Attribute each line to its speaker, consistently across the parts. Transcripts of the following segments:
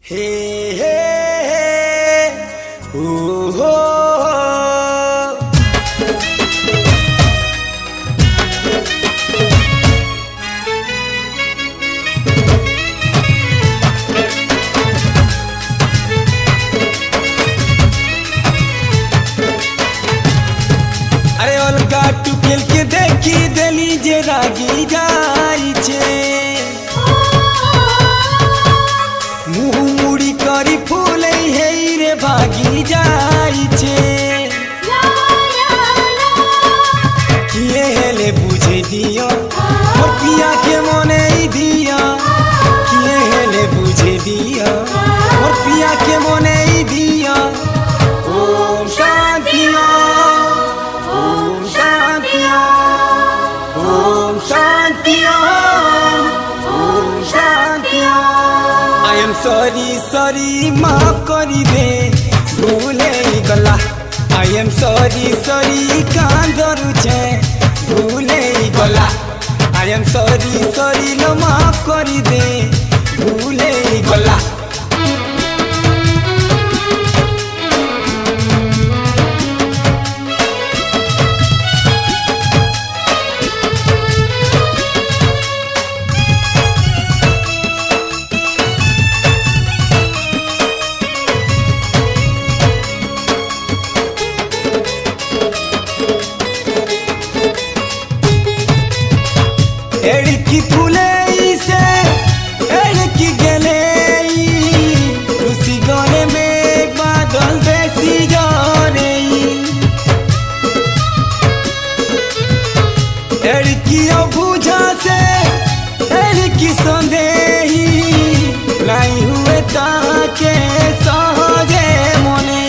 Speaker 1: Hey, hey, hey. Ooh, oh, oh. अरे अलगा टुकेल के देखी देली जे रागी जाई छे मुँह मुड़ी करी फूले हे रे भागी जाई छे किए हेले बुझे दिया मोर पिया के मने ही दिया किए हेले बुझे दिया मोर पिया के मने ही दिया। ओम शांति ओम शांति ओम शांति ओम शांति। I am sorry sorry माफ करी दे भूले गला। I am sorry sorry कांदरू छे भूले गला। I am sorry sorry लो माफ करी दे भूले गला। एड़की फूले से एड़की गले खुशी गले में एक बादल देसी जाने एड़की अबूझा से एड़की संदेही नहीं हुए ताके सहजे मने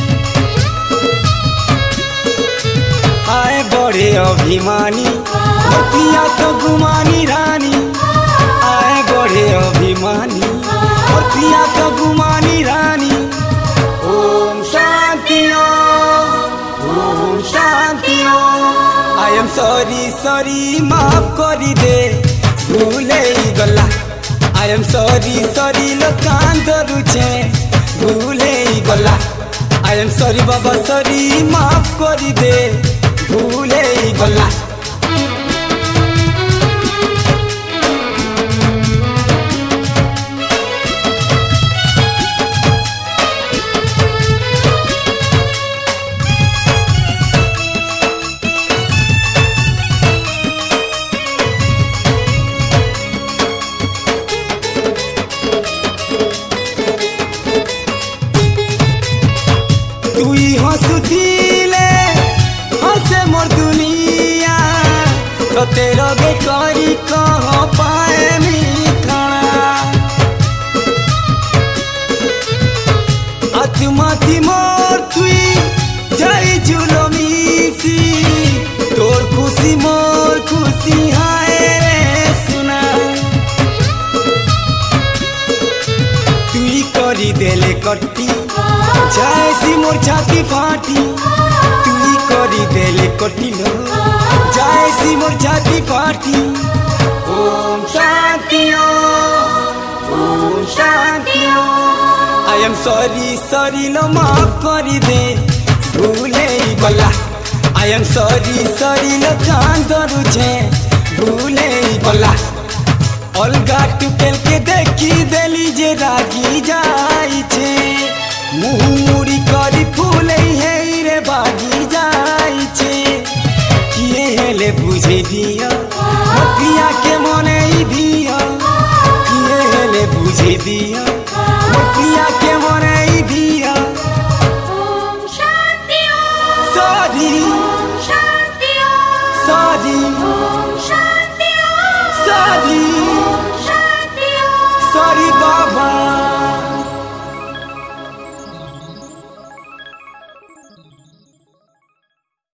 Speaker 1: आए बड़े अभिमानी पिया तो गुमानी रानी आए बड़े अभिमानी और पिया तो गुमानी रानी। ओम शांति ओम शांति। आई एम सॉरी सॉरी माफ करी दे भूले गला। आई एम सॉरी सॉरी लो कांदरू छे भूले गला। आई एम सॉरी बाबा सॉरी माफ करी दे भूले गला। तुई हंसुतीले हंसे मोर दुनिया तो तेरा बेकारी कहाँ पाए मिठाना आत्मा थी मोर तुई जाई झूलो मीसी तोर खुशी मोर खुशी हाय रे सुना तुई करी देले कट्टी जैसी मोर छाती फाटी तुई करी देले कटिलो जैसी मोर छाती फाटी। ओम शांति ओम शांति। आई एम सॉरी सॉरी लो माफ करी दे भूले गला। आई एम सॉरी सॉरी लो कांदरू छे भूले गला। अलगा टुकेल के देखी देली जे रागी जाई छे मुँह मुड़ी करी फूले हे रे भागी जाई छे किए हेले बुझे दिया पिया के मने ही दिया किए हेले बुझे दिया पिया के मने